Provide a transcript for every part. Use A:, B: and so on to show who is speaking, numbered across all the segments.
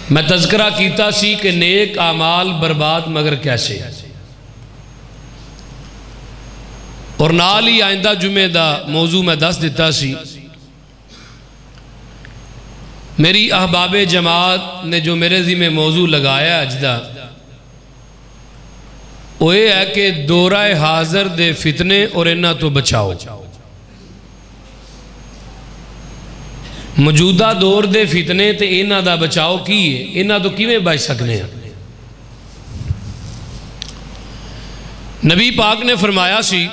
A: میں تذکرہ کیتا سی کہ نیک اعمال برباد مگر کیسے، اور نال ہی آئندہ جمعے دا موضوع میں دس دیتا سی۔ میری احباب جماعت نے جو میرے ذمہ موضوع لگایا اجدہ وہ یہ ہے کہ دورہ حاضر دے فتنے اور انہاں تو بچاؤ۔ موجودہ دور دے فتنے تے انہاں دا بچاؤ کی ہے، انہاں تو کیویں بچ سکنے ہیں۔ نبی پاک نے فرمایا سی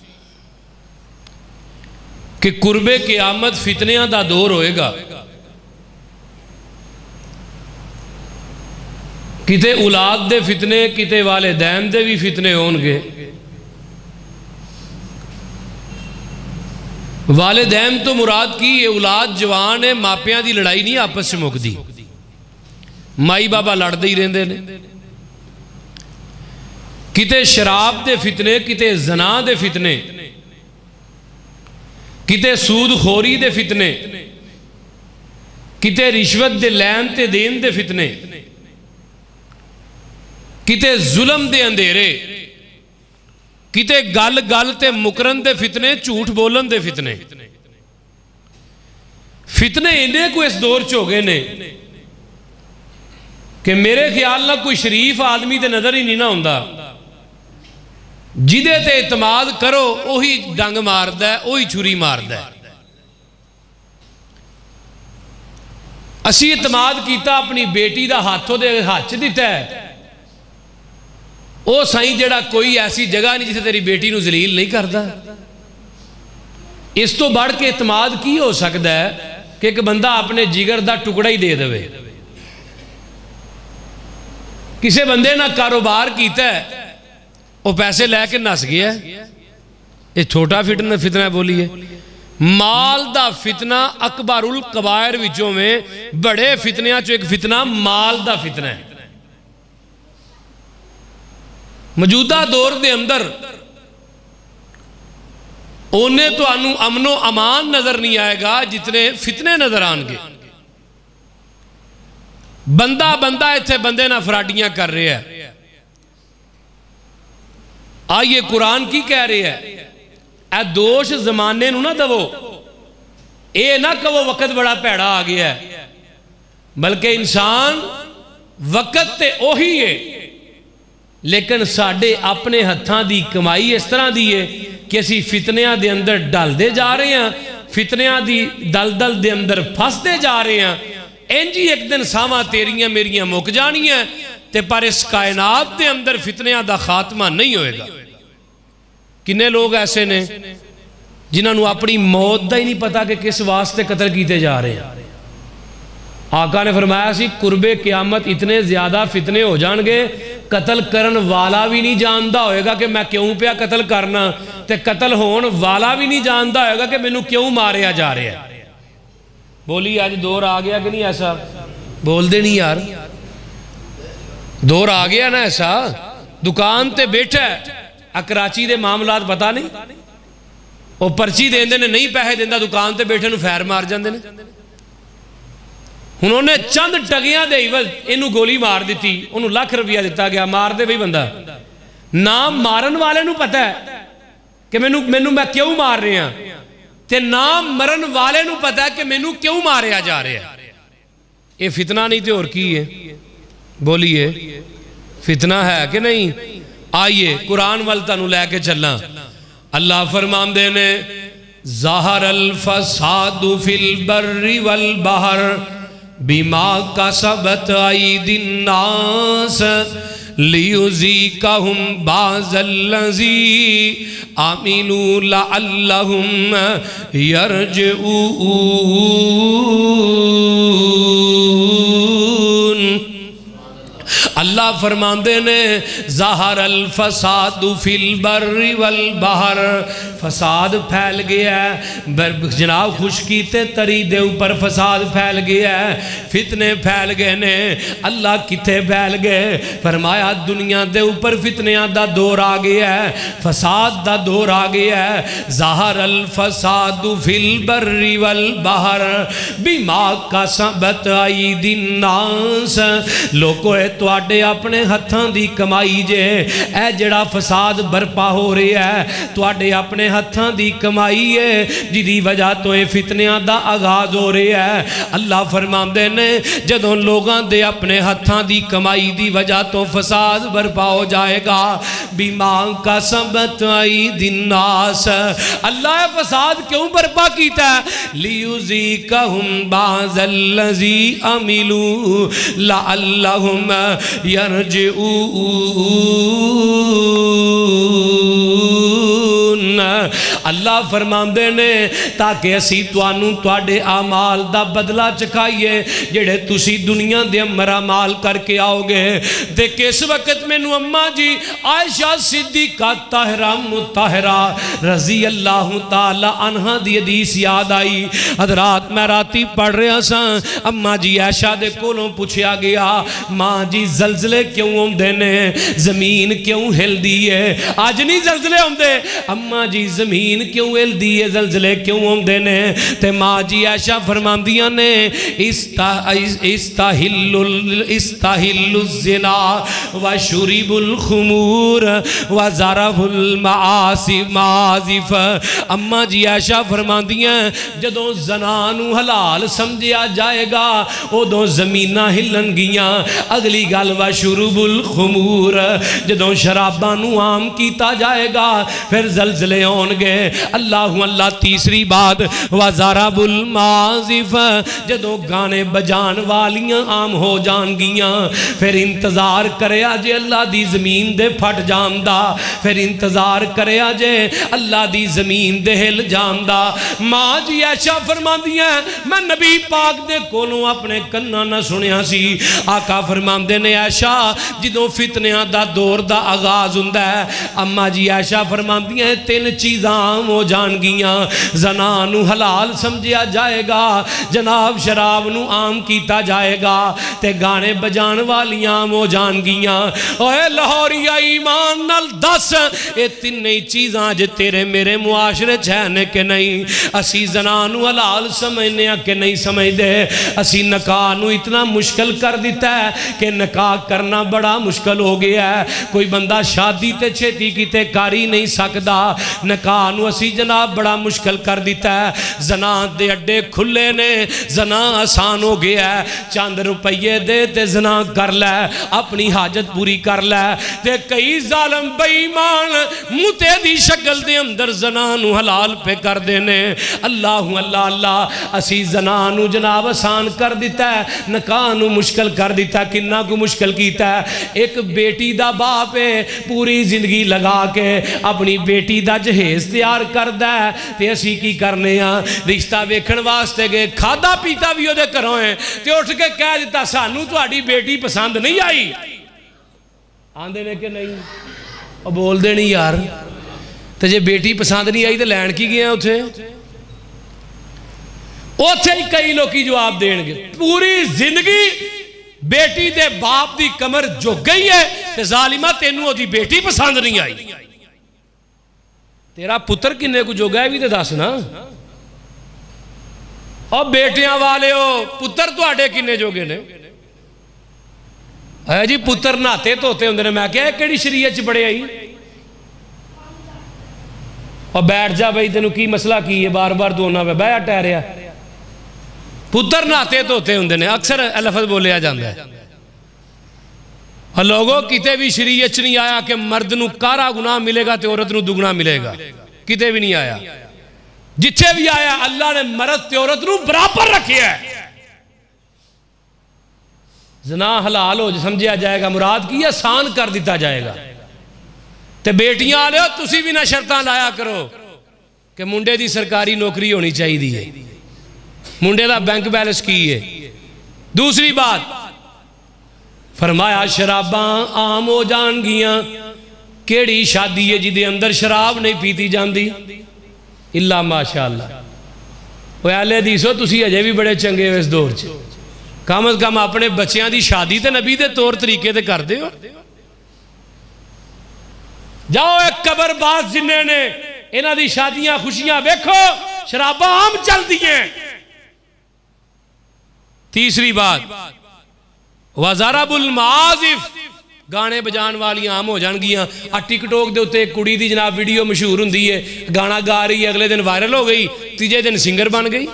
A: کہ قرب قیامت فتنیاں دا دور ہوئے گا، کتے اولاد دے فتنے، کتے والدین دے بھی فتنے ہونگے۔ والدین تو مراد کی، یہ اولاد جوان ہے، ماپیاں دی لڑائی نہیں آپس سے مک دی، مائی بابا لڑ دی رہندے نے۔ کتے شراب دے فتنے، کتے زنا دے فتنے، کتے سود خوری دے فتنے، کتے رشوت دے لین تے دین دے فتنے، کتے ظلم دے اندھیرے، کتے گل گل تے مکرن دے فتنے، جھوٹ بولن دے فتنے۔ فتنے انہیں کو اس دور چوگے نے کہ میرے خیال نہ کوئی شریف آدمی دے نظر ہی نہیں نہ ہوندہ، جدے تے اعتماد کرو وہی ڈنگ مارد ہے، وہی چھری مارد ہے۔ اسی اعتماد کیتا اپنی بیٹی دا ہاتھوں دے ہاتھ دیتا ہے، او سائیں جڑا کوئی ایسی جگہ نہیں جسے تیری بیٹی نو ذلیل نہیں کردا۔ اس تو بڑھ کے اعتماد کی ہو سکتا ہے کہ ایک بندہ اپنے جگر دا ٹکڑا ہی دے دوے۔ کسے بندے نہ کاروبار کیتا ہے، وہ پیسے لے کے نس گیا ہے، یہ چھوٹا فتنہ بولی ہے۔ مال دا فتنہ اکبر القبائر وچوں میں بڑے فتنیاں چو ایک فتنہ مال دا فتنہ ہے۔ موجودہ دور دے اندر انہیں تو انو امن و امان نظر نہیں آئے گا جتنے فتنے نظر آنگے۔ بندہ ایتھے بندے نہ فراڈیاں کر رہے ہیں۔ آئیے قرآن کی کہہ رہے ہیں، اے دوش زمانے نو نہ دو، اے نہ کہو وقت بڑا پیڑا آگیا ہے، بلکہ انسان وقت تے اوہی ہے، لیکن ساڑھے اپنے ہتھاں دی کمائی اس طرح دی ہے کہ اسی فتنیاں دے اندر ڈال دے جا رہے ہیں، فتنیاں دی دلدل دے اندر پھنس دے جا رہے ہیں۔ انجی ایک دن ساواں تیریاں میریاں مک جانی ہیں تے پر اس کائنات دے اندر فتنیاں دا خاتمہ نہیں ہوئے گا۔ کنے لوگ ایسے نے جنہاں نو اپنی موت دا ہی نہیں پتا کہ کس واسطے قتل کیتے جا رہے ہیں۔ آقا نے فرمایا سی قرب قیامت اتنے زیادہ فتنے ہو جان گے، قتل کرن والا بھی نہیں جاندہ ہوئے گا کہ میں کیوں پیا قتل کرنا، تے قتل ہون والا بھی نہیں جاندہ ہوئے گا کہ میں نو کیوں ماریا جا رہے ہیں۔ بولی آج دور آگیا کہ نہیں ایسا؟ بول دے نہیں یار، دور آگیا نا ایسا۔ دکان تے بیٹھا ہے، کراچی دے معاملات پتا نہیں، وہ پرچی دیں دے نے نہیں پیسے دیندہ، دکان تے بیٹھے نو فیر مار جاندے نے۔ انہوں نے چند ٹگیاں دے عوض انہوں گولی مار دیتی، انہوں لاکھ روپیہ دیتا گیا، مار دے بھئی بندہ۔ نام مارن والے نو پتا ہے کہ میں کیوں مار رہے ہیں، تے نام مرن والے نو پتا ہے کہ میں کیوں ماریا جا رہے ہیں۔ یہ فتنہ نہیں تے اور کی ہے؟ بولیے فتنہ ہے کہ نہیں؟ آئیے قرآن والتا نو لے کے چلنا۔ اللہ فرمان دینے ظاہر الفساد فی البر والبحر بما کسبت ایدی الناس لیذیقہم بعض الذی عملوا لعلہم یرجعون۔ اللہ فرمان دینے ظاہر الفساد فی البر والبحر، فساد پھیل گیا ہے، جناب خشکی تے تری دے اوپر فساد پھیل گیا ہے، فتنے پھیل گئے نے۔ اللہ کتے پھیل گئے؟ فرمایا دنیا دے اوپر فتنیاں دا دور آ گیا ہے، فساد دا دور آ گیا ہے۔ ظاہر الفساد فی البر والبحر بما کسبت ایدی الناس، لوگو اے تواڈے اپنے ہتھاں دی کمائی جے، اے جڑا فساد برپا ہو رہا ہے تواڈے اپنے ہتھاں دی کمائی ہے، جدی وجہ تو اے فتنیاں دا آغاز ہو رہا ہے۔ اللہ فرماندے نے جدوں لوگاں دے اپنے ہتھاں دی کمائی دی وجہ تو فساد برپا ہو جائے گا، بما کسبت ایدی الناس، اللہ فساد کیوں برپا کیتا ہے؟ لیذیقہم بعض الذی عملوا لعلہم یرجعون، اللہ فرماندے نے تاکہ اسی توانوں تواڈے اعمال دا بدلہ چکھائیے جڑے تسی دنیا دے امر اعمال کر کے آؤ گے۔ تے کس وقت مینوں اماں جی عائشہ صدیقہ طاہرہ مطہرہ رضی اللہ تعالی عنہ دی حدیث یاد آئی۔ حضرات میں راتی پڑھ رہا سا، اماں جی عائشہ دے کولوں پوچھیا گیا ماں جی زلزلے کیوں ہوندے نے، زمین کیوں ہل دی ہے؟ آج نہیں زلزلے ہوندے، اماں جی زمین کیوں ہل دی ہے، زلزلے کیوں ہوندے نے؟ تے ماں جی عائشہ فرماندیاں نے استحل الزنا وشرب الخمور وزرف المعازف، اماں جی عائشہ فرماندیاں جدوں زنانو حلال سمجھیا جائے گا ادوں زمینہ ہلن گیاں۔ اگلی گل وشرب الخمور، جدوں شرابانو عام کیتا جائے گا پھر زلزلے ہون گے۔ اللہ اللہ تیسری بات وزرب المعازف، جدوں گانے بجان والیاں عام ہو جان گیاں پھر انتظار کرے آجے اللہ دی زمین دے پھٹ جامدہ، پھر انتظار کرے آجے اللہ دی زمین دے ہل جامدہ۔ ماں جی عائشہ فرماندیاں میں نبی پاک دے کولوں اپنے کناں نہ سنیا سی، آقا فرماندے نے عائشہ جدوں فتنیاں دا دور دا آغاز ہوندا ہے، اماں جی عائشہ فرماندیاں تین چیزاں عام ہو جان گیاں، زنانو حلال سمجھیا جائے گا، جناب شراب نو عام کیتا جائے گا، تے گانے بجان والیاں عام ہو جان گیاں۔ اوے لاہوریا ایمان نال دس اے تینی چیزاں جے تیرے میرے معاشرے چھنے کہ نہیں؟ اسی زنانو حلال سمجھنے کہ نہیں سمجھ دے؟ اسی نکاح نو اتنا مشکل کر دیتا ہے کہ نکاح کرنا بڑا مشکل ہو گیا ہے، کوئی بندہ شادی تے چھتی کی تے کاری نہیں سکدا، نکاح نو اسی جناب بڑا مشکل کر دیتا ہے۔ زنا دے اڈے کھلے نے، زنا آسان ہو گیا ہے، چند روپیے دے تے زنا کر لے، اپنی حاجت پوری کر لے، تے کئی ظالم بے ایمان متے دی شکل دے اندر زنا نو حلال پہ کر دینے۔ اللہ اللہ اللہ اسی زنا نو جناب آسان کر دیتا ہے، نکاح نو مشکل کر دیتا ہے۔ کنہ کو مشکل کیتا ہے؟ ایک بیٹی دا باپ ہے پوری زندگی لگا کے اپنی بیٹی دا جہیز تیار کر دا ہے، تے اسی کی کرنے ہاں رشتہ ویکھن واسطے گئے، کھادا پیتا بھی دے کروں ہیں، تے اٹھ کے کہہ دیتا سانو تو آڑی بیٹی پسند نہیں آئی، آندے نے کہ نہیں؟ اور بول دے نہیں یار، تے جے بیٹی پسند نہیں آئی تے لین کی گئے ہیں اتھے؟ اتھے ہی کئی لوگی جواب دین گے، پوری زندگی بیٹی دے باپ دی کمر جو گئی ہے تے ظالمہ تینوں دی بیٹی پسند نہیں آئی، تیرا پتر کنے کو جو گئے بھی تے دس نا، اور بیٹیاں والے ہو پتر تو آڑے کنے جو گئے نے؟ ہے جی پتر ناتے تو ہوتے ہوندے نے، میں کہا ہے کیڑی شریعت چ بڑے آئی؟ اور بیٹھ جا بھائی تینوں کی مسئلہ کی ہے، بار بار دونا پہ بیٹھ ٹہریا، پتر ناتے تو ہوتے ہوندے نے، اکثر لفظ بولیا جاندہ ہے۔ اور لوگوں کتے بھی شریعت چ نہیں آیا کہ مرد نو کارا گناہ ملے گا تے عورت نو دگنا ملے گا، کتے بھی نہیں آیا۔ جتھے بھی آیا اللہ نے مرد تے عورت نو برابر رکھے ہے۔ زنا حلال ہو سمجھیا جائے گا، مراد کی آسان کر دیتا جائے گا۔ تے بیٹیاں آلے ہو تسی بھی نہ شرطان لایا کرو کہ منڈے دی سرکاری نوکری ہونی چاہیے دی ہے، منڈے دا بینک بیلنس کی ہے۔ دوسری بات فرمایا شراباں عام ہو جان گیاں، کیڑی شادی ہے جی دے اندر شراب نہیں پیتی جاندی؟ इल्ला माशाअल्लाह। वो अहले हदीसो तुसी अजे भी बड़े चंगे हो इस दौर च, कम अज कम अपने बच्चों की शादी तो नबी के तौर तरीके ते कर दो। जाओ एक कबरबाज जिन्हें ने इन्हां दी शादियां खुशियां वेखो, शराबा आम चलती हैं। तीसरी बात, वज़रबुल माज़िफ, गाने बजान वाली आम हो जाएंगियां। टिकटॉक के उत्ते कुड़ी दी जनाब वीडियो मशहूर हुंदी है, गाना गा रही है, अगले दिन वायरल हो गई, तीजे दिन सिंगर बन गई।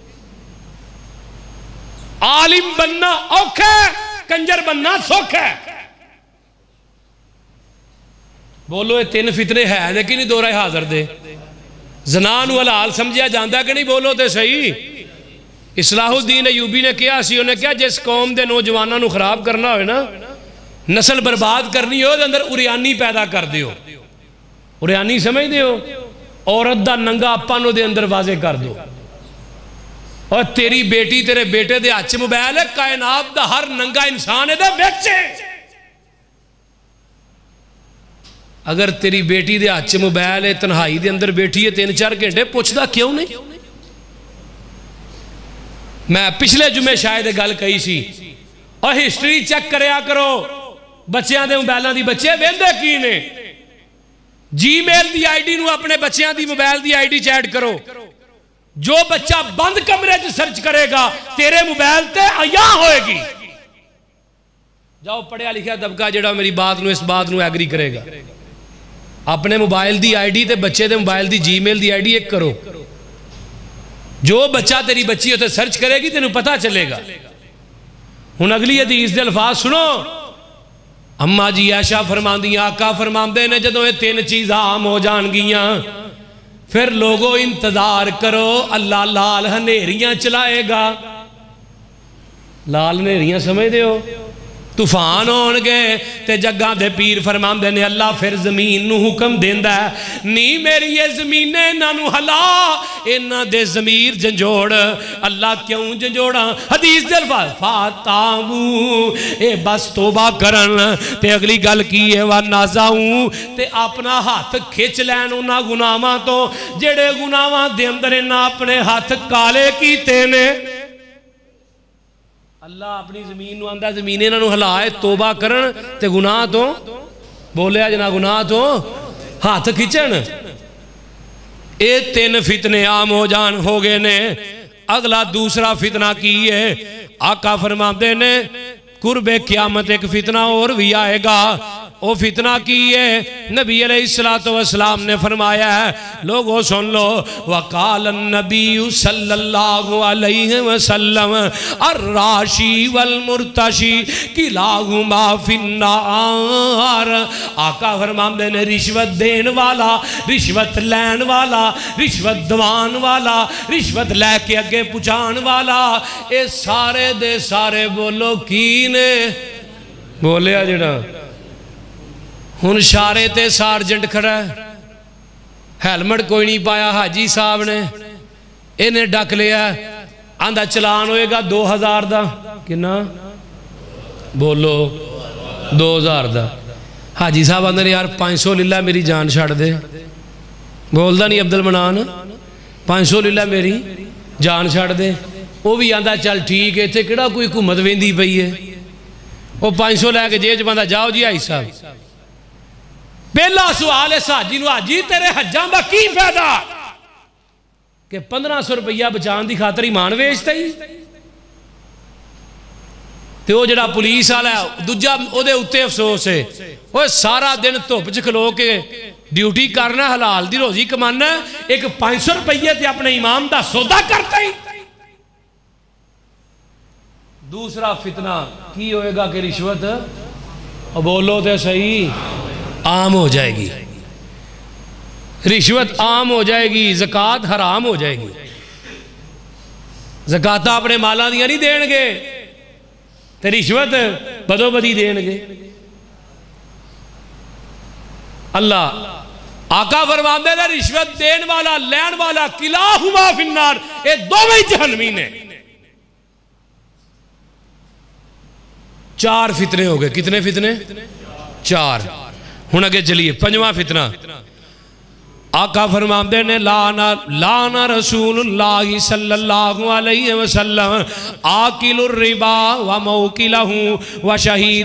A: आलिम बनना औखा है, कंजर बनना सौखा है। बोलो ये तीन फितने है ने कि नहीं दौरा हाजर दे? जना नूं हलाल समझिया जाता कि नहीं? बोलो तो सही। इस्लाहुद्दीन अयूबी ने कहा सी, उन्हें कहा जिस कौम के नौजवानों को खराब करना हो ना, नस्ल बर्बाद करनी हो, अंदर उरियानी पैदा कर दियो। उरियानी समझते हो? औरत का नंगापन उहदे अंदर वाजे कर दो। और तेरी बेटी तेरे बेटे दे हथ मोबाइल है, कायनात दा हर नंगा इंसान इहदे विच है। अगर तेरी बेटी दे हथ मोबाइल है, तन्हाई दे अंदर बैठी है 3-4 घंटे, पुछदा क्यों नहीं? मैं पिछले जुमे शायद गल कही सी, और हिस्टरी चेक करया करो बच्चों के मोबाइलों की, बच्चे वेंदे की ने। जीमेल की आईडी नूं अपने बच्चों की मोबाइल की आईडी च ऐड करो। जो बच्चा बंद कमरे च सर्च करेगा तेरे मोबाइल ते अया होएगी। जाओ पढ़िया लिखा तबका जिहड़ा मेरी बात नूं, इस बात नूं एग्री करेगा। अपने मोबाइल की आईडी ते बच्चे दे मोबाइल की जीमेल की आईडी एक करो। जो बच्चा तेरी बच्ची उसे सर्च करेगी तेनू पता चलेगा। हुण अगली हदीस दे अल्फाज सुनो। अम्मा जी आयशा फरमांदियां, आका फरमांदे ने जदों ये 3 चीज़ां आम हो जाणगियां, फिर लोगों इंतजार करो, अल्लाह लाल हनेरियां चलाएगा। लाल हनेरियां समझदे हो? तूफान होणगे ते जग्गां दे पीर फरमांदे ने अल्लाह फिर जमीन नूं हुक्म देंदा है, नी मेरी ये जमीने इन्हां नूं हला, इन्हां दे ज़मीर झंझोड़। अल्लाह क्यों झंझोड़ा? हदीस दे अल्फाज फातामू, ए बस तौबा करन ते अगली गल की है वा नाज़ाऊं, ते अपना हाथ खिच लैन उन्हां गुनाहां तो जेड़े गुनाहां दे अंदर इन्हां अपने हाथ काले कीते ने। अल्लाह अपनी जमीन नूं आंदा जमीन इन्हां नूं हिलाए, तौबा करन ते गुनाह तो, बोलिया जना गुनाह तो हाथ खिंचण। ये 3 फितने आम हो जान हो गए ने। अगला दूसरा फितना की है? आका फरमाते ने कुर्बे क़यामत एक फितना और भी आएगा। वो फितना की है? नबी अलैहिस्सलातु वस्सलाम ने फरमाया है, लोगों सुन लो, वक़ाल नबी सल्लल्लाहु अलैहि वसल्लम अर्राशी वल मुर्तशी किलाहुमा फिन्नार। आका फरमाते ने रिश्वत देने वाला, रिश्वत लैन वाला, रिश्वत दवान वाला, रिश्वत लैके अगे पहुँचाने वाला, ये सारे दे सारे बोलो की ने? बोलिया जड़ा हुण शारे ते सार्जेंट खड़ा है, हेलमेट कोई नहीं पाया हाजी साहब ने, इन्हें डक लिया, आंदा चलान होएगा 2000 का। कितना? बोलो 2000 का। हाजी साहब आंदे यार 500 लीला मेरी जान छड़ दे। बोलता नहीं अब्दुल मनान, 500 लीला मेरी जान छड़ दे। वो भी आंदा चल ठीक है, इत्थे किहड़ा कोई हुकूमत वेंदी पई है। वो 500 लैके जेब च पांदा, जाओ जी हाजी साहब। पहला सवाल है हाजी नूं, हाजी तेरे हज्जां दा की फायदा कि 1500 रुपया बचाने की खातर ईमान वेचता ही। ते वो जिहड़ा पुलिस वाला दूजा उहदे उत्ते अफसोस है, वो सारा दिन धुप च खलो के ड्यूटी करना, हलाल दी रोजी कमाना, एक 500 रुपये ते अपने इमाम दा सौदा करता ही। दूसरा फितना की होएगा कि रिश्वत, बोलो तो सही, आम हो जाएगी। रिश्वत आम हो जाएगी, ज़कात हराम हो जाएगी। ज़कात अपने माला दियां नहीं देंगे, तो रिश्वत बदो बदी देंगे। अल्लाह आका फरमांदे ने रिश्वत देने वाला लैन वाला किलाहुमा फिन्नार, ये दोवें जहन्नमी ने। 4 फितने हो गए। कितने फितने? 4। हुण अगे चलिए 5वां फितना। آقا فرماتے نے لانا رسول اللہ صلی اللہ علیہ وسلم آکل الربا و موکلہ و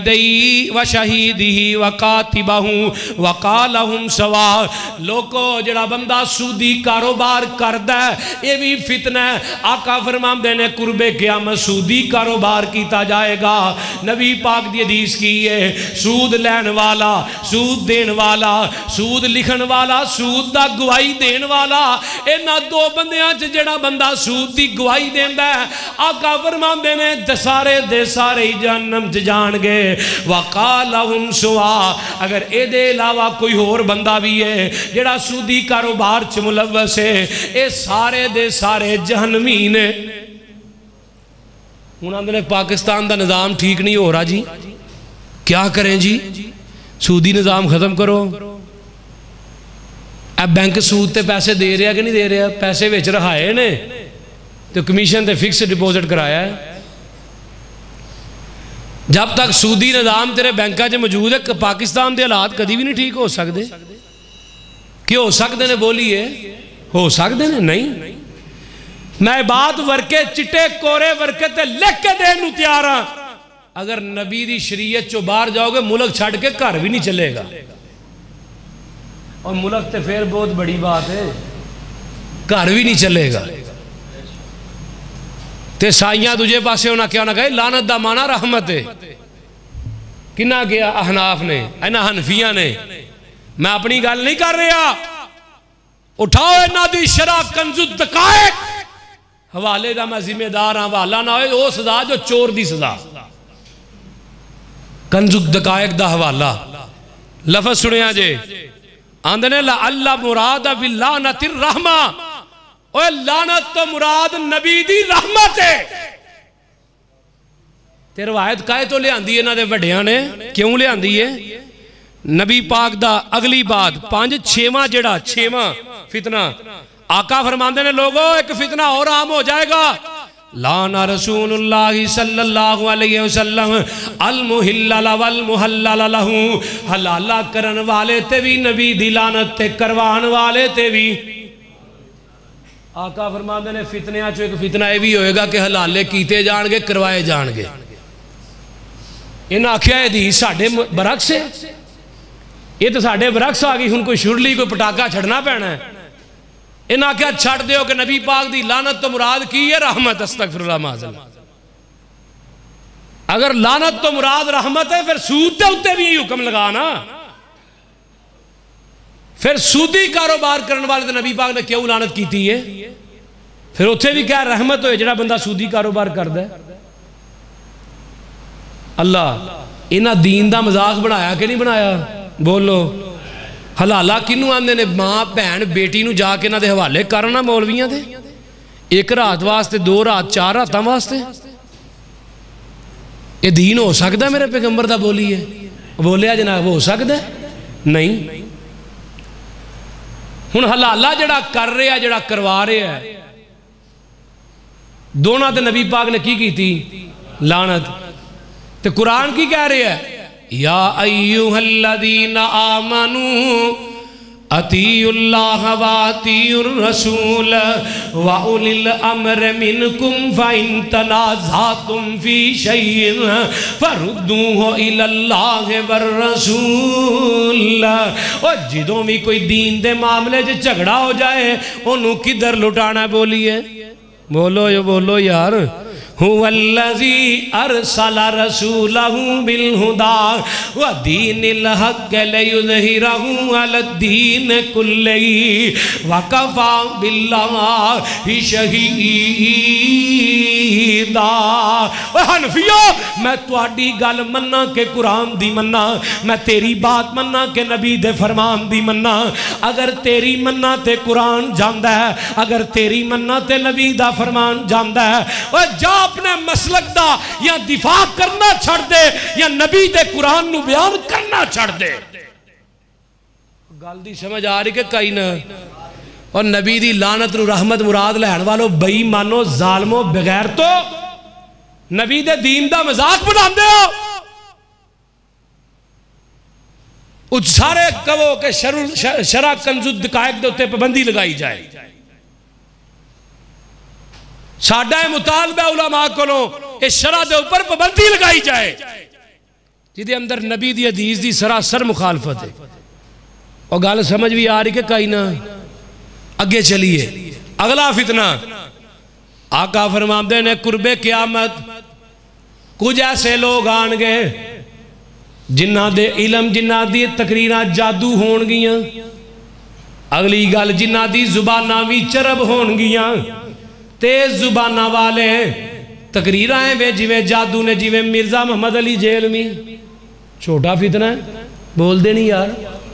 A: شہیدی و کاتبہ و قالہم سوا. لوگو جڑا بندہ سودی کاروبار کردہ ہے یہ بھی فتنہ ہے. آقا فرماتے نے قرب قیامت سودی کاروبار کیتا جائے گا. نبی پاک دی حدیث کی ہے سود لین والا، سود دین والا، سود لکھن والا، سود دا گواہی دین والا، اینا دو بندیاں چ جڑا بندہ سود دی گواہی دیندا ہے آقا فرماندے نے سارے دے سارے جہنم چ جان گے. وقالہم سوا. اگر اے دے علاوہ کوئی اور بندہ بھی ہے جڑا سودی کاروبار چ ملوث ہے اے سارے دے سارے جہنمی نے. ہن آندے نے پاکستان دا نظام ٹھیک نہیں ہو رہا جی، کیا کریں جی؟ سودی نظام ختم کرو. اب بینک سود تے پیسے دے رہا کہ نہیں دے رہا؟ پیسے ویچ رہائے نے تو کمیشن تے فکس ڈپوزٹ کرایا ہے. جب تک سودی نظام تیرے بینکا چ موجود ہے پاکستان دے حالات کدی بھی نہیں ٹھیک ہو سکتے. کہ ہو سکتے نے بولیے؟ ہو سکتے نے نہیں. میں بات ورکے چٹے کورے ورکے تے لکھ کے دین نو تیار ہاں. اگر نبی دی شریعت چو باہر جاؤ گے ملک چھڑ کے گھر بھی نہیں چلے گا. اور ملک تے پھر بہت بڑی بات ہے، گھر بھی نہیں چلے گا. تے سائیاں دجھے پاسے ہونا کیا نہ کہے لعنت دا مانا رحمت ہے. کنہ گیا احناف نے اینا حنفیہ نے. میں اپنی گل نہیں کر رہا، اٹھاؤ اینا دی شرح کنز الدقائق حوالے دا میں ذمہ دار ہاں. حوالہ نہ ہوئے وہ سزا جو چور دی سزا. کنز الدقائق دا حوالہ لفظ سنیا جے آندھنے اللہ مراد باللعنت الرحمہ. اوہ لعنت تو مراد نبی دی رحمت ہے. تے روایت کائے تو لے آندھی ہے نا دے وڈیاں نے کیوں لے آندھی ہے؟ نبی پاک دا اگلی بات 5-6واں جڑا 6واں فتنہ آقا فرماندے نے لوگوں ایک فتنہ اور عام ہو جائے گا. لانا رسول اللہ صلی اللہ علیہ وسلم المحلل والمحلل لہو. حلالہ کرن والے تے بھی نبی دی لعنت تے کروان والے تے بھی. آقا فرماندے نے فتنیاں چو ایک فتنہ یہ بھی ہوئے گا کہ حلالے کیتے جان گے کروائے جان گے. ان آکھیا حدیث ساڑھے برعکس ہے. یہ تو ساڑھے برعکس آگئی ہن کوئی شرلی کوئی پٹاکا چھڑنا پینا ہے. انہاں کیا چھڑ دیو کہ نبی پاک دی لعنت تو مراد کی ہے رحمت. استغفر اللہ معاذ. اگر لعنت تو مراد رحمت ہے پھر سود تے ہوتے بھی یہ حکم لگانا. پھر سودی کاروبار کرنے والے تو نبی پاک نے کیوں لعنت کیتی ہے؟ پھر اتھے بھی کیا رحمت ہوئے جڑا بندہ سودی کاروبار کردا ہے. اللہ انہاں دین دا مذاق بنایا کہ نہیں بنایا؟ بولو. حلالہ کنوں آندے نے ماں بہن بیٹی نو جا کے نہ دے حوالے کرنا مولویاں دے 1 رات واسطے 2 رات 4 راتاں واسطے. یہ دین ہو سکتا ہے میرے پیغمبر دا بولی ہے؟ بولیا جناب ہو سکتا ہے؟ نہیں. ہن حلالہ جڑا کر رہے ہیں جڑا کروا رہے ہیں دونوں تے نبی پاک نے کی تھی لعنت. تے قرآن کی کہہ رہے ہیں یا ایوہ الذین آمنوا اطیعوا اللہ واطیعوا الرسول وَأُولِي الْأَمْرِ مِنْكُمْ فَإِن تَنَازَعْتُمْ فِي شَيْءٍ فَرُدُّوهُ إِلَى اللَّهِ وَالرَّسُولِ. اور جدوں بھی کوئی دین دے معاملے جو جھگڑا ہو جائے انہوں کدھر لٹانا بولیے؟ بولو یہ بولو یار. هو الذي أرسل رسوله بالهدى ودين الحق ليظهره على الدين كله وكفى بالله شهيدا. حنفیوں میں تواڈی گل مننا کہ قرآن دی مننا، میں تیری بات مننا کہ نبی دے فرمان دی مننا. اگر تیری مننا تے قرآن جاندا ہے، اگر تیری مننا تے نبی دا فرمان جاندا ہے، اور جا اپنے مسلک دا یا دفاع کرنا چھڑ دے یا نبی دے قرآن نو بیان کرنا چھڑ دے. گل دی سمجھ آ رہی کہ کئی نہ. اور نبی دی لعنت نو رحمت مراد لہن والو بئی مانو ظالمو بغیر تو نبی دے دین دا مذاق بنا دے ہو. سارے کہو کہ شرع کنز الدقائق دے اتے پابندی لگائی جائے. ساڈا مطالبہ علماء کولوں اس شرع دے اوپر پابندی لگائی جائے جدے اندر نبی دی حدیث دی سراسر مخالفت ہے. اور گل سمجھ بھی آ رہی کہ کہیں نہ اگے چلیے. اگلا فتنہ آقا فرماندے نے قرب قیامت کچھ ایسے لوگ آن گے جنہ دے علم جنہ دی تقریرہ جادو ہون گیاں. اگلی گل جنہ دی زبانہ بھی چرب ہون گیاں. تیز زبانہ والے تقریرہ ہیں بے جویں جادو نے جویں مرزا محمد علی جیل میں. چھوٹا فتنہ ہے بول دے نہیں یار.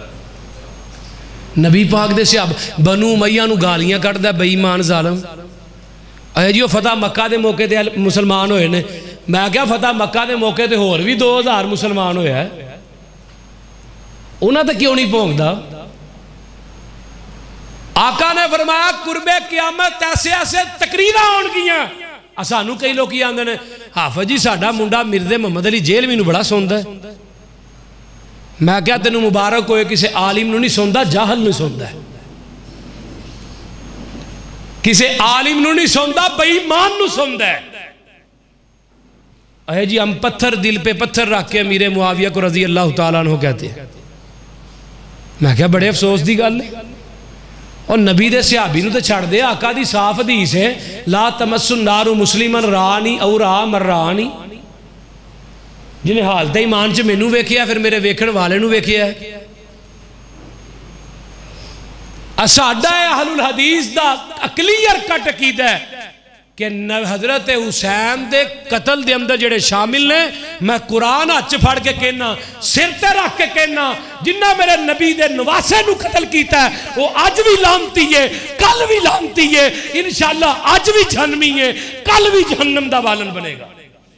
A: نبی پاک دے سے اب بنو امیہ نو گالیاں کٹ دے بے ایمان ظالم. اے جی وہ فتح مکہ دے موقع تے مسلمان ہوئے نے. میں کیا فتح مکہ دے موقع تے اور بھی 2000 مسلمان ہوئے ہیں. انہاں تے کیوں نہیں پونکدا؟ آقا نے فرمایا قرب قیامت ایسے ایسے تقریرہ ہون گیاں. اسانو کئی لوگ کی آندے نے حافظ جی ساڈا منڈا مرزا محمد علی جیل میں بڑا سوندا ہے. میں کیا تینوں مبارک ہوئے کسی عالم نو نہیں سوندا جاہل نو سوندا ہے. کسی عالم نو نہیں سوندا بے ایمان نو سوندا ہے. اے جی ہم پتھر دل پہ پتھر رکھ کے امیر معاویہ کو رضی اللہ تعالیٰ عنہ کہتے ہیں. میں کیا بڑے افسوس دی گل ہے. اور نبی دے صحابی نو تے چھڑ دے. آقا دی صاف حدیث ہے لا تمس النار مسلمن رانی او را مرانی. جنہیں حالت ایمان چ مینوں ویکھیا پھر میرے ویکھن والے نو ویکھیا ہے. ساڈا اہل الحدیث دا کلیئر کٹ عقیدہ ہے کہ حضرت حسین دے قتل دے اندر جڑے شامل نے. میں قرآن ہاتھ پھڑ کے کہنا سر تے رکھ کے کہنا جنہ میرے نبی دے نواسے نو قتل کیتا ہے وہ اج بھی لعنتی ہے کل بھی لعنتی ہے انشاءاللہ اج بھی جہنمی ہے کل بھی جہنم دا والن بنے گا.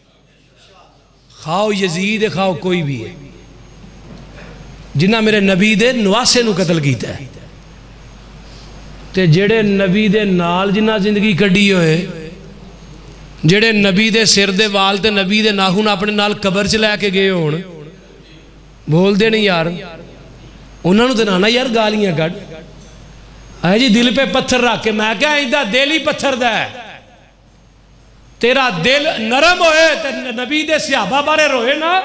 A: خواہ یزید خواہ کوئی بھی ہے جنہ میرے نبی دے نواسے نو قتل کیتا ہے. تے جڑے نبی دے نال جنہ زندگی کڈی ہوئے جڑے نبی دے سر دے وال تے نبی دے ناخن اپنے نال قبر چ لے کے گئے ہون بول دے نہیں یار. انہاں نو تے نہ یار گالیاں کڈ. اے جی دل پہ پتھر رکھ کے میں کیا ایندا دل ہی پتھر دا ہے. تیرا دل نرم ہوئے تے نبی دے صحابہ بارے روئے نا.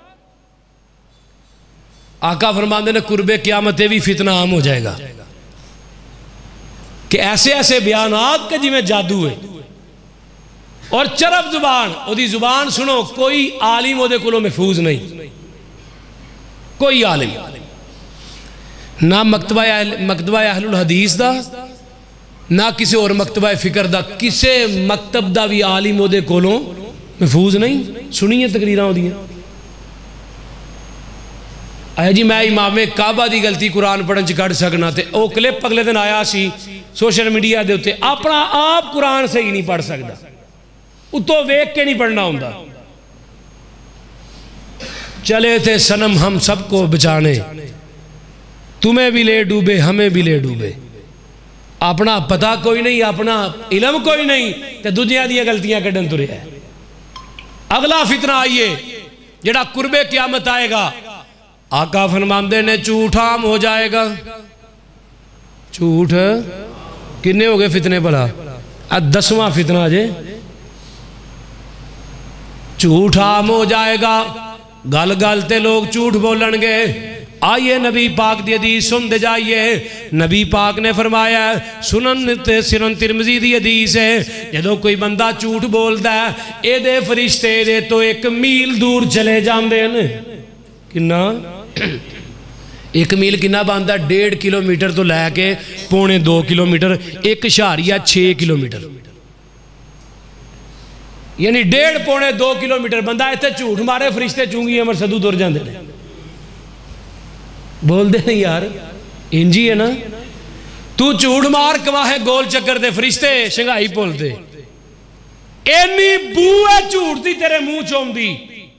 A: آقا فرماندے نے قرب قیامت بھی فتنہ عام ہو جائے گا کہ ایسے ایسے بیانات کے جی میں جادو ہے. اور چرب زبان او دی زبان سنو کوئی عالم او دے کلوں محفوظ نہیں. کوئی عالم نہ مکتبہ اہل الحدیث دا نہ کسی اور مکتبہ فکر دا کسی مکتب دا بھی عالم او دے کولوں محفوظ نہیں. سنیے تقریراں ہو دیاں. اے جی میں امام کعبہ دی غلطی قرآن پڑھن چ کڈ سکنا تے او کلپ اگلے دن آیا سی سوشل میڈیا دے اوتے اپنا آپ قرآن صحیح نہیں پڑھ سکدا. اتوں ویکھ کے نہیں پڑھنا ہوندا. چلے تھے صنم ہم سب کو بچانے تمہیں بھی لے ڈوبے ہمیں بھی لے ڈوبے. اپنا پتہ کوئی نہیں اپنا علم کوئی نہیں تے دنیا دی غلطیاں کڈن ترے ہے. اگلا فتنہ آئیے جڑا قرب قیامت آئے گا. آقا فرماندے نے جھوٹ عام ہو جائے گا. جھوٹ کنے ہو گئے فتنے بھلا 10واں فتنہ جے. جھوٹ عام ہو جائے گا. گل گل تے لوگ جھوٹ بولن گے. آئیے نبی پاک دی حدیث سن دے جائیے. نبی پاک نے فرمایا سنن ترمذی دی حدیث ہے جدو کوئی بندہ جھوٹ بولدا ہے اے دے فرشتے دے تو 1 میل دور چلے جاندے ہیں. کنا 1 میل کنا باندا 1.5 کلومیٹر تو لے کے 1.25 کلومیٹر 1.6 کلومیٹر یعنی 1.5-2 کلومیٹر بندہ ایتھے جھوٹ مارے فرشتے چونگی امر صدو دور جاندے نے. بول دے نہیں یار انجی ہے نا. تو جھوٹ مار گواہ گول چکر دے فرشتے شنگائی پول دے. اینی بو ہے جھوٹ دی تیرے منہ چوم دی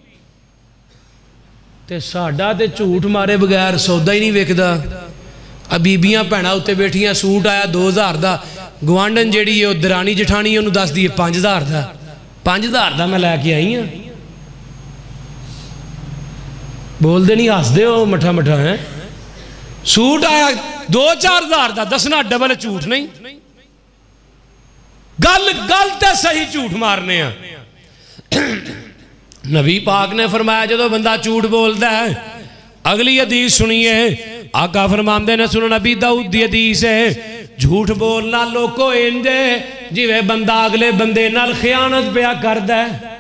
A: تے ساڈا تے جھوٹ مارے بغیر سودا ہی نہیں ویکھدا. بیبیاں بھੈਣਾਂ ਉੱਤੇ بیٹھیاں سوٹ آیا 2000 دا گوانڈن جیڑی ہے درانی جٹھانی انہوں دس دیئے 5000 دا 5000 دا میں لے کے آئی ہوں. بول دے نہیں ہس دے ہو مٹھا مٹھا ہے سوٹ آیا 2-4 ہزار دا دسنا ڈبل جھوٹ نہیں گل تے صحیح جھوٹ مارنے ہیں نبی پاک نے فرمایا جدو بندہ جھوٹ بولتا ہے اگلی حدیث سنیے آقا فرماندے نے سنو نبی داؤد دی حدیث ہے جھوٹ بولنا لوکو انجے جیوے بندہ اگلے بندے نال خیانت پیا کردا ہے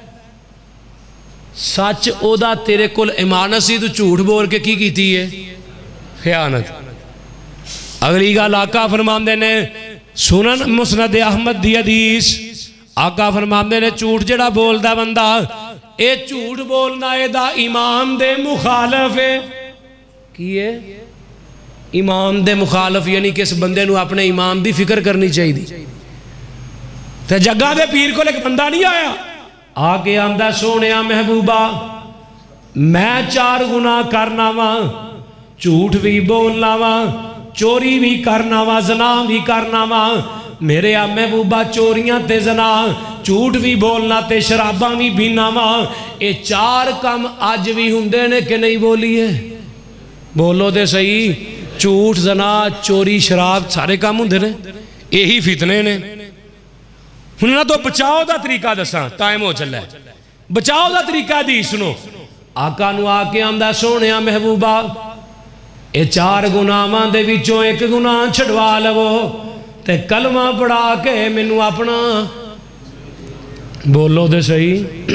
A: سچ او دا تیرے کول ایمان سی تو جھوٹ بول کے کی کیتی ہے خیانت اگلی گل آقا فرماندے نے سنن مسند احمد دی حدیث آقا فرماندے نے جھوٹ جڑا بولدا بندہ اے جھوٹ بولنا اے دا ایمان دے مخالف ہے کیے ایمان دے مخالف یعنی کہ اس بندے نو اپنے ایمان دی فکر کرنی چاہیے تے جگہ دے پیر کو ایک بندہ نہیں آیا آگے آندہ سونیا محبوبہ میں 4 گناہ کرنا وا جھوٹ بھی بولنا وا چوری بھی کرنا وا زنا بھی کرنا وا میرے محبوبہ چوریاں تے زنا جھوٹ بھی بولنا تے شراباں بھی پینا وا اے 4 کم اج بھی ہوندے نے کہ نہیں بولیے بولو دے صحیح جھوٹ زنا چوری شراب سارے کام ہوندے نے یہی فتنے نے ہن نہ تو بچاؤ دا طریقہ دساں ٹائم ہو چلا ہے بچاؤ دا طریقہ دی سنو آقا نو آ کے آندا سونیا محبوبہ اے 4 گناہاں دے وچوں ایک گناہ چھڈوا لو تے کلمہ پڑھا کے مینوں اپنا بولو دے صحیح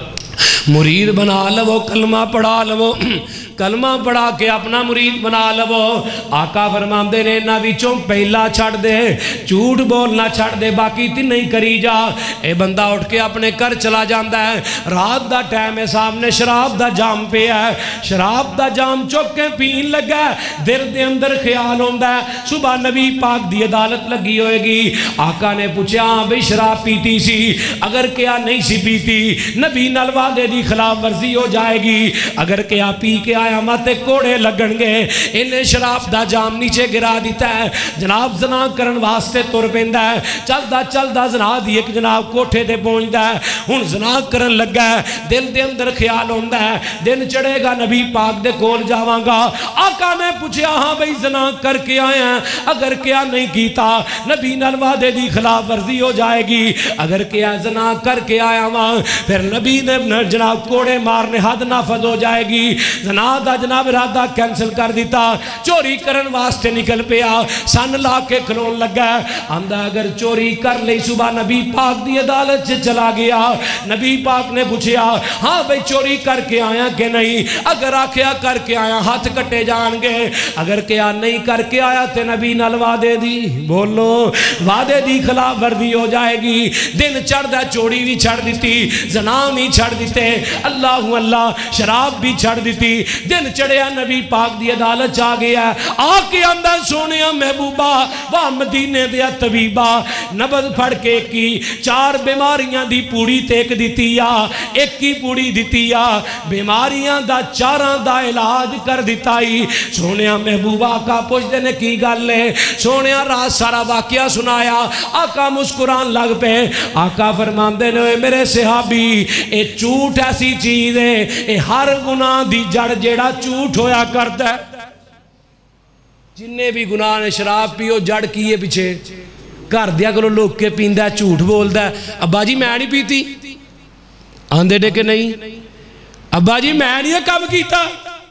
A: مرید بنا لو کلمہ پڑھا لو کلمہ پڑھا کے اپنا مرید بنا لو آقا فرماندے نے نہ وچوں پہلا چھڑ دے جھوٹ بولنا چھڑ دے باقی تی نہیں کری جا اے بندہ اٹھ کے اپنے گھر چلا جاندا ہے رات دا ٹائم ہے سامنے شراب دا جام پہ ہے شراب دا جام چک کے پین لگا ہے دل دے اندر خیال ہوندا ہے صبح نبی پاک دی عدالت لگی ہوئے گی آقا نے پوچھا ہاں بھئی شراب پیتی سی اگر کیا نہیں سی پیتی نبی نال وعدے دی خلاف ورزی ہو جائے گی اگر کیا پی کے آیا ماتے کوڑے لگن گے انہیں شراب دا جام نیچے گرا دیتا ہے جناب زنا کرن واسطے تر پیندا ہے چل دا زنا دی ایک جناب کوٹھے دے پہنچدا ہے ہن زنا کرن لگا ہے دل دے اندر خیال ہوندا ہے دن چڑھے گا نبی پاک دے کول جاواں گا آقا نے پوچھا ہاں بھئی زنا کر کے آیا ہیں اگر کیا نہیں کیتا نبی نال وعدے دی خلاف ورزی ہو جائے گی اگر کیا زنا کر کے آیا ہاں پھر نبی نے جناب کوڑے مارنے حد نافذ ہو جائے گی زنا دا جناب ارادہ کینسل کر دیتا چوری کرن واسطے نکل پیا سن لا کے کھلون لگا آندا اگر چوری کر لئی صبح نبی پاک دی عدالت سے چلا گیا نبی پاک نے پوچھا ہاں بھئی چوری کر کے آیا کہ نہیں اگر آکھیا کر کے آیا ہاتھ کٹے جان گے اگر کیا نہیں کر کے آیا تے نبی نال وعدے دی بولو وعدے دی خلاف ورزی ہو جائے گی دن چڑھ دا چوری بھی چھڑ دیتی زنا بھی چھڑ دیتے اللہ شراب بھی چھڑ دیتی دن چڑھیا نبی پاک دی عدالت چاہ گیا آکے اندر سونیا محبوبہ واہ مدینے دیا طبیبہ نبض پھڑ کے کی 4 بیماریاں دی پوڑی تیک دیتی یا ایک کی پوڑی دیتی یا بیماریاں دا 4 دا علاج کر دیتائی سونیا محبوبہ آقا پوچھ دینے کی گل لے سونیا رات سارا واقعہ سنایا آقا مسکران لگ پہ آقا فرمان دینے میرے صحابی اے جھوٹ ایسی چیز ہے اے ہر گناہ دی جڑ جیڑا جھوٹ ہویا کرتا ہے جننے بھی گناہ نے شراب پیو جڑ کیے پیچھے گھر دیا کرو لوگ کے پیندا ہے جھوٹ بولدا ہے ابا جی میں نہیں پیتی آندے دے کہ نہیں ابا جی میں نہیں کب کیتا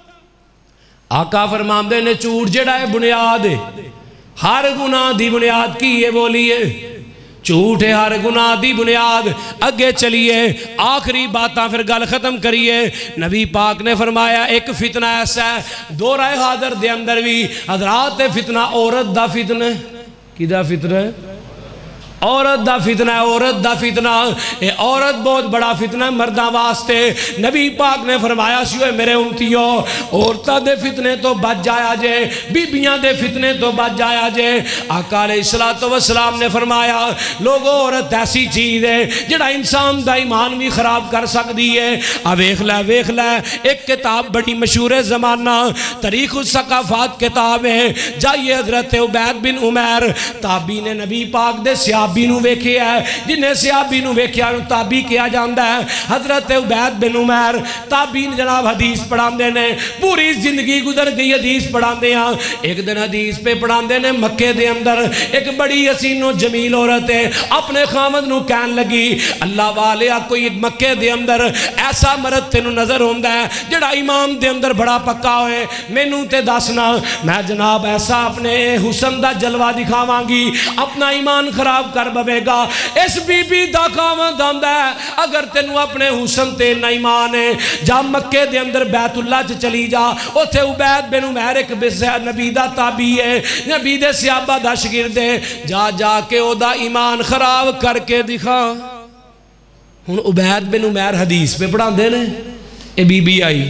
A: آقا فرماندے نے جھوٹ جڑا ہے بنیاد ہے ہر گناہ دی بنیاد کی یہ بولیے جھوٹ ہے ہر گناہ دی بنیاد اگے چلیے آخری باتاں پھر گل ختم کریے نبی پاک نے فرمایا ایک فتنہ ایسا ہے دورہ حاضر دے اندر بھی حضرات فتنہ عورت دا فتنہ کی دا فتنہ ہے عورت دا فتنہ ہے عورت دا فتنہ اے عورت بہت بڑا فتنہ ہے مردہ واسطے نبی پاک نے فرمایا سیوے میرے امتیوں عورتہ دے فتنے تو بچ جایا جے بیبیاں دے فتنے تو بچ جایا جے آقا علیہ السلام نے فرمایا لوگو عورت ایسی چیز ہے جڑا انسان دا ایمان بھی خراب کر سکتی ہے ویکھ لے ایک کتاب بڑی مشہور زمانہ تاریخ الثقافات کتاب ہے جائیے حضرت عبید بن عمیر تابعین نبی پاک دے صحابہ सिहाबी नूं वेखिया है, जिन्हें सिहाबी नूं वेखिया नूं ताबी किया जाता है। हजरत उबैद बिन उमैर ताबी जनाब हदीस पढ़ाते हैं, पूरी जिंदगी गुजर गई हदीस पढ़ाते हैं। एक दिन हदीस पे पढ़ाते हैं, मक्के दे अंदर एक बड़ी हसीनो जमील औरत है अपने खामद नूं कहन लगी, अल्लाह वालिया कोई मक्के दे अंदर ऐसा मर्द तेनू नजर आउंदा है जिहड़ा ईमान दे अंदर बड़ा पक्का होए, मैनू ते दसना, मैं जनाब ऐसा अपने हुसन दा जलवा दिखावांगी, अपना ईमान खराब कर बवेगा। इस बीबी दा खामद आंदा है, अगर तेनू अपने हुसन ते ना ईमान है, जा मक्के दे अंदर बैतुल्ला च चली जा, उत्थे उबैद बिन उमैर एक नबी दा ताबी है, नबी दे सहाबा दा शागिर्द है, जा जा के ओदा ईमान खराब करके दिखा। हुण उबैद बिन उमैर हदीस पे पढ़ाते ने, ये बीबी आई,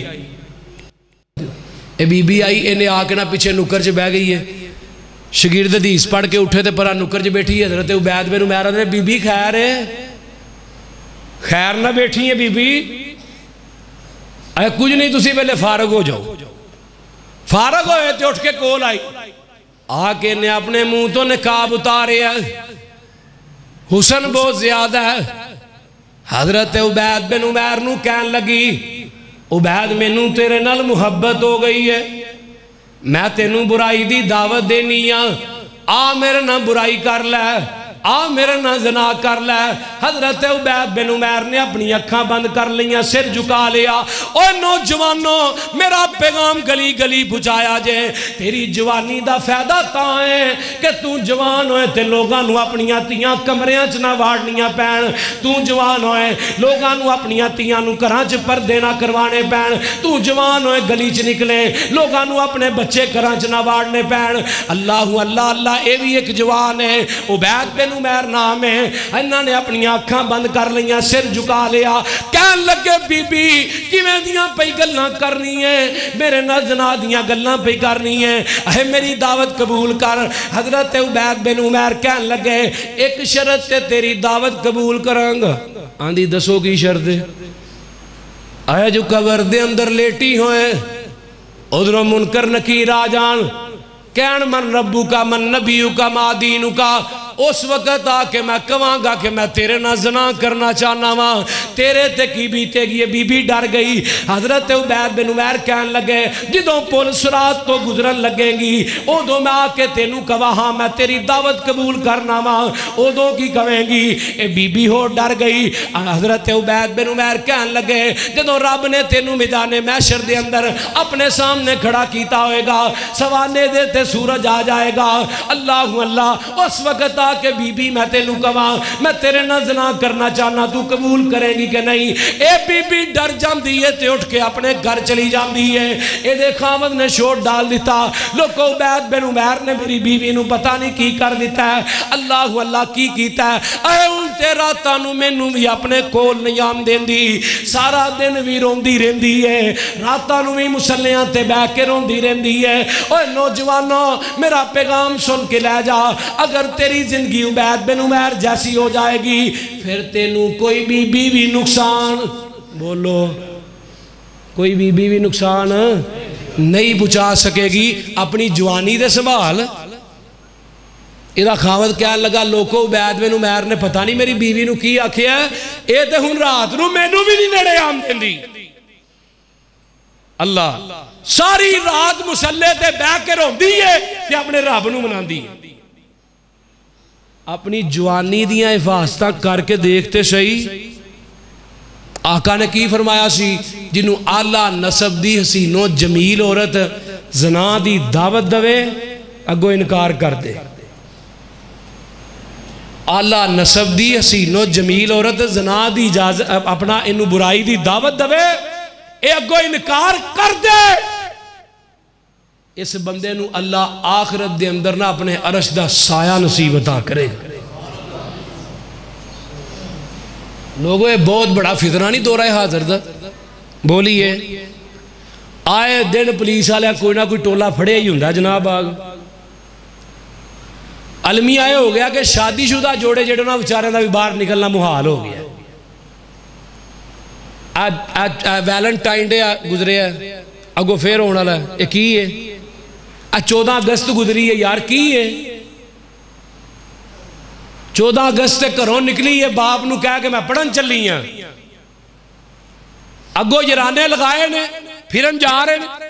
A: इन्हें आके ना पिछे नुकर च बह गई है, शागिर्द हदीस पढ़ के उठे तो परा नुकर च बैठी है। हज़रत उबैद बिन उमैर ने बीबी खैर है, खैर ना बैठी है बीबी, कुछ नहीं तुसी पहले फारग हो जाओ। फारग होए तो उठ के कोल आई, आके ने अपने मुंह तो निकाब उतारे, हुसन बहुत ज्यादा है। हजरत उबैद बिन उमैर नूं कहन लगी, उबैद मैनू तेरे नाल मुहब्बत हो गई है, मैं तेनू बुराई दी दावत देनी आ मेरे ना बुराई कर लै, आ मेरे ना ज़ना कर लै। हजरत उबैद बिन उमैर ने अपनी अखां बंद कर लिया, सिर झुका लिया। ओ नौजवानों, मेरा पैगाम गली गली पहुँचाया जे, तेरी जवानी दा फायदा तां है कि तू जवान होए ते लोगां नूं अपनियां तियां कमरियां च ना वाड़नियां पैण, तू जवान होए लोगां नूं अपनियां तियां नूं घरां च पर्दे ना करवाने पैण, तू जवान होए गली च निकले लोगां नूं अपने बच्चे घरां च ना वाड़ने पैण। अल्लाह अल्लाह अल्लाह, ये भी एक जवान है, उबैद बिन उमैर नाम है। इन्होंने अपन अखां बंद कर लिया, सिर झुका लिया, कहन लगे बीबी किवें दियां पई गल्लां करनी है, मेरे नाल ज़ना दियां गल्लां पई करनी है, अहे मेरी दावत कबूल कर। हजरत उबैद बिन उमैर कहन लगे, एक शर्त ते तेरी दावत कबूल करांगा। आंदी दसो की शर्त है? आया जो कबर दे अंदर लेटी होए, उधरों मुनकर नकीर आ जान, कहन मन रब्बू का मन नबीयू का मा दीनू का, उस वक्त आके मैं कहांगा कि मैं तेरे नाल ज़ना करना चाहना वा, तेरे ते की बीतेगी। ये बीबी डर गई। हजरत उबैद बिन उमैर कहन लगे, जदों पुल सिरात तो गुजरन लगेगी उदों मैं आके तेनू कहा हाँ मैं तेरी दावत कबूल करना वा, उदों की कहेंगी? ये बीबी हो डर गई। हजरत उबैद बिन उमैर कहन लगे, जदों रब ने तेनू मैदाने महशर दे अंदर अपने सामने खड़ा किया होएगा, सवाने दे ते सूरज आ जाएगा, अल्लाह अल्लाह, उस वक्त के बीबी मैं तेनू कहा मैं तेरे नाल ज़ना करना चाहना, तू कबूल करेगी कि नहीं? ए बीबी डर जाती है ते उठ के अपने घर चली जाती है। ये खामद ने शोर डाल दिता, लोगों उबैद बिन उमैर ने मेरी बीवी नू पता नहीं की कर दिता है, अल्लाह अल्लाह की कीता है। ऐ उल्टे रातां नू मैनू भी अपने कोल नहीं आम देंदी, सारा दिन भी रोंदी रहंदी है, रातां नू भी मुसल्लियां ते बैठ के रोंदी रहंदी है। ओए नौजवानों, मेरा पैगाम सुन के लै जा, अगर तेरी जिंदगी उबैद बिन उमैर जैसी हो जाएगी फिर तेनू कोई बीबी भी नुकसान, बोलो कोई बीबी भी नुकसान नहीं पहुंचा सकेगी। अपनी जवानी दे संभाल। इहदा खावत कहन लगा, लोको उबैद बिन उमैर ने पता नहीं मेरी बीवी नू की आखिया, ये तो हुण रात नू मैनू भी नहीं नेड़े आम देंदी। अल्लाह सारी रात मुसल्ले ते बैठ के रोंदी है ते अपने रब नू मनांदी है। अपनी जवानी दियां हिफाजत करके देखते सही। आका ने की फरमाया सी, जिन्हों आला नसब दी हसीनो जमील औरत ज़ना दी दावत दवे, अगों इनकार कर दे। आला नसब दी हसीनो जमील औरत ज़ना दी इजाजत अपना इनू बुराई दी दावत दवे, ये अगों इनकार कर दे, इस बंदे नू अल्लाह आखिरत दे अंदर ना अपने अरश दा साया नसीब अता करेगा। लोगों ये बहुत बड़ा फितना नहीं दो रहा है हाजिर दा, बोलिए आए दिन पुलिस वाले कोई ना कोई टोला फड़े ही होंदा जनाब। बाग अलमिया हो गया कि शादीशुदा जोड़े जेड़े ना बेचारियां दा भी बाहर निकलना मुहाल हो गया। वैलेंटाइन डे गुजरे अगो फिर होने वाला है, की है? 14 अगस्त गुजरी है यार, की है? 14 اگست سے گھروں نکلی ہے، باپ نو کہہ کہ میں پڑھن چلی ہاں، اگو جرانے لگائے نے پھرن جا رہے نے۔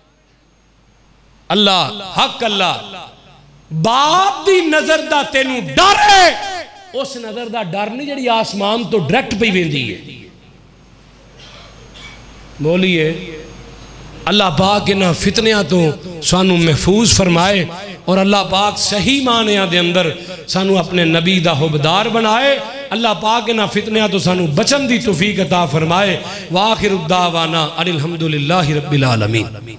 A: اللہ حق اللہ باپ دی نظر دا تینوں ڈر ہے، اس نظر دا ڈر نہیں جڑی آسمان تو ڈائریکٹ پہ ویندی ہے۔ بولیے اللہ پاک انہاں فتنیاں تو سانو محفوظ فرمائے، اور اللہ پاک صحیح معنیاں دے اندر سانو اپنے نبی دا حبدار بنائے۔ اللہ پاک انہاں فتنیاں تو سانو بچن دی توفیق عطا فرمائے۔ وآخر الدعوانا ان الحمدللہ رب العالمین۔